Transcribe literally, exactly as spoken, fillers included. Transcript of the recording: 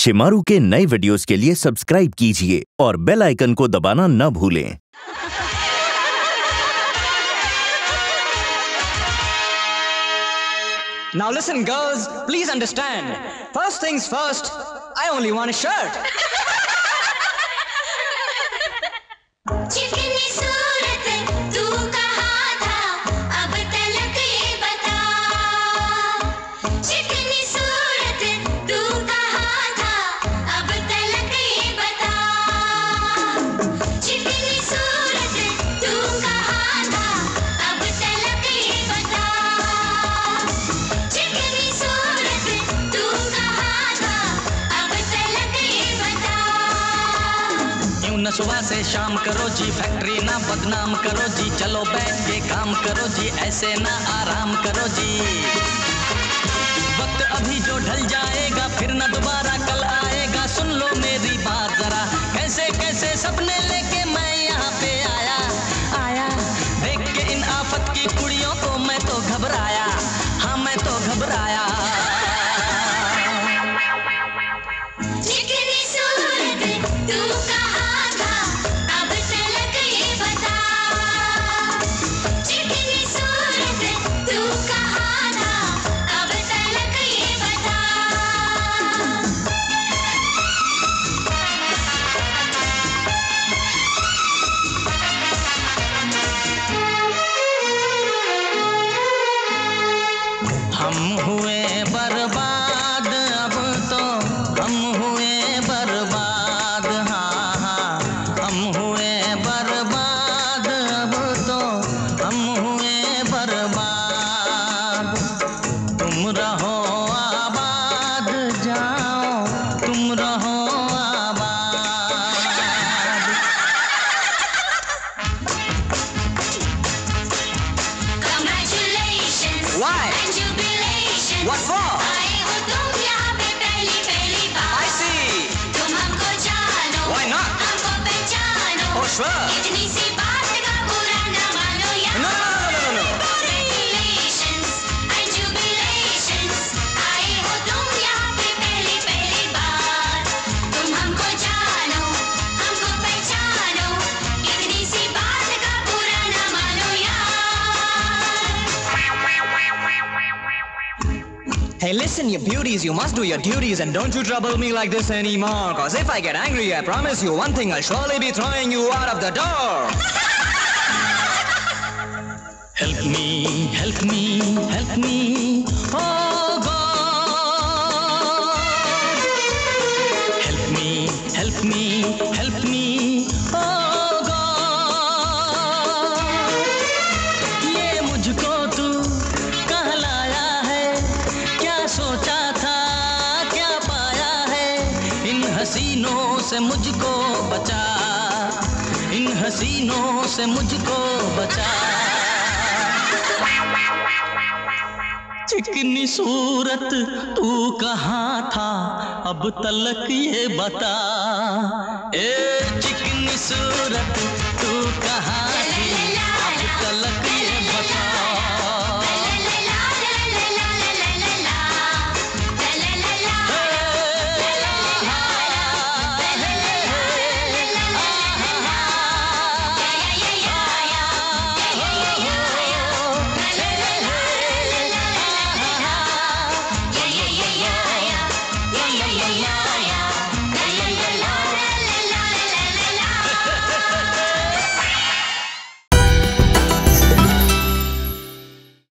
शिमारू के नए वीडियोस के लिए सब्सक्राइब कीजिए और बेल आइकन को दबाना न भूलें। Now listen, girls, please understand. First things first, I only want a shirt. चिकनी सूरत तू कहाँ था, अब तलक ये बता। चिकनी सूरत तू कहाँ था, अब तलक ये बता। चिकनी सूरत तू कहाँ था, अब तलक ये बता। चिकनी सूरत तू कहाँ था, अब तलक ये बता। यूं न सुबह से शाम करो जी, फैक्ट्री ना बदनाम करो जी, चलो बैठ के काम करो जी, ऐसे ना आराम करो जी। वक्त अभी जो ढल जाएगा फिर ना दोबारा कल आएगा, सुन लो मेरी बात जरा, कैसे कैसे सपने लेके मैं यहाँ पे आया आया। देख के इन आफत की कुड़ियों को मैं तो घबराया, हाँ मैं तो घबराया। चिकनी सूरत तू कहाँ था, अब तलक ये बता। चिकनी सूरत तू कहाँ था, अब तलक ये बता। हम हुए बर्बाद अब तो, हम हुए बर्बाद, हाँ हाँ हम हुए बर्बाद अब तो, हम हुए बर्बाद। तुम रहो आबाद, जाओ तुम रहो आबाद। Congratulations Why? and jubilations. What for? आए हो तुम यहाँ पे पहली पहली बार। I see. तुम हमको जानो, Why not? हमको पहचानो। Oh, sure. इतनी सी बात का बुरा न मानो यार। No, no, no, no, no, no. Congratulations and jubilations. आए हो तुम यहाँ पे पहली पहली बार। तुम हमको जानो, हमको पहचानो। इतनी सी बात का बुरा न मानो यार। Hey, listen, you beauties, you must do your duties and don't you trouble me like this anymore. Cause if I get angry, I promise you one thing, I'll surely be throwing you out of the door. Help me, help me, help me, oh God. Help me, help me, help me, oh God. ये मुझको तू कहाँ लाया है, क्या सोचा था, क्या पाया है, इन हसीनों से मुझको बचा, इन हसीनों से मुझको बचा। चिकनी सूरत तू कहाँ था, अब तलक ये बता। ए चिकनी सूरत तू कहाँ थी, अब तलक ये बता।